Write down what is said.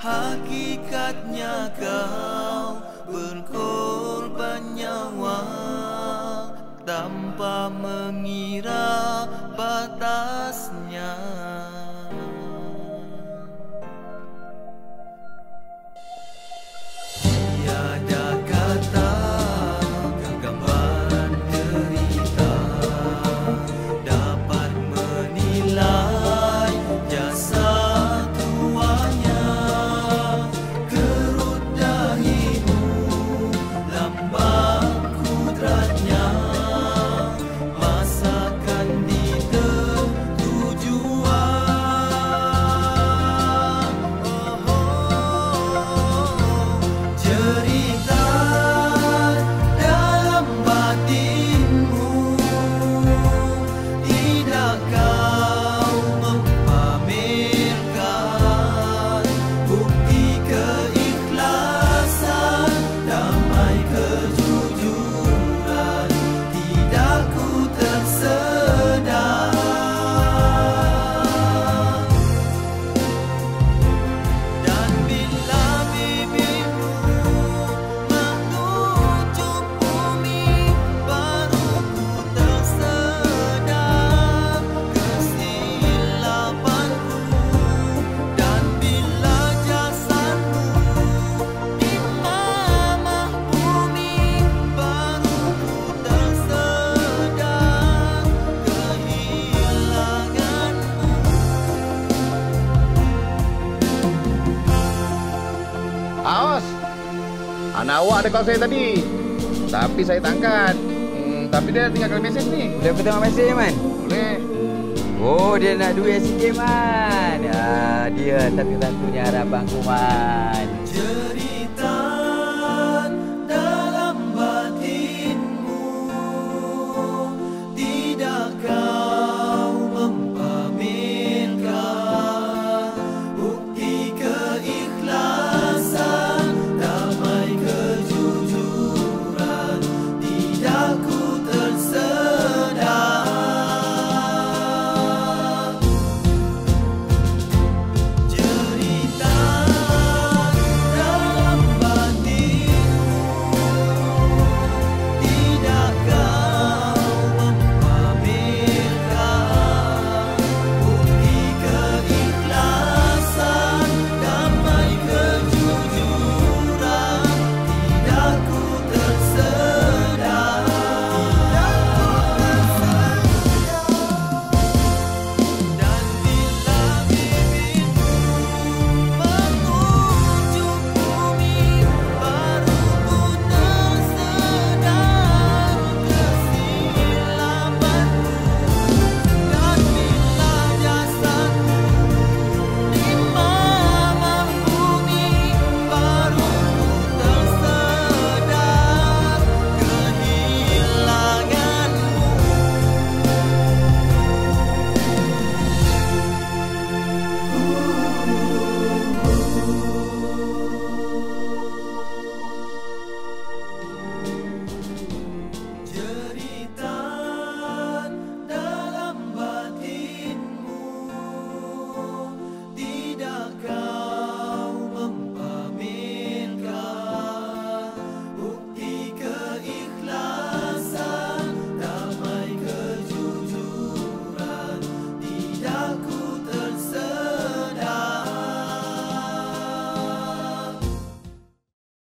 Hakikatnya kau berkorban nyawa tanpa mengira batasnya. Tiada kata gambaran derita dapat menilai jasa tuanya. Kerut dahimu lambang kudratnya, masakan di tujuan. Cerita dalam batinmu, tidak kau memamerkan bukti keikhlasan, damai kejujuran, tidak ku tersedar. Dan bila bibirmu mengucup bumi, baru ku tersedar kesilapanku. Dan bila jasadmu di mamah bumi, baru ku tersedar kehilanganmu. Awas, anak awak ada call saya tadi, tapi saya tak angkat. Tapi dia tinggalkan mesej ni. Boleh aku tengok mesej je, Man? Boleh. Oh, dia nak duit sikit, Man. Dia satu-satunya harapanku, Man. Cerita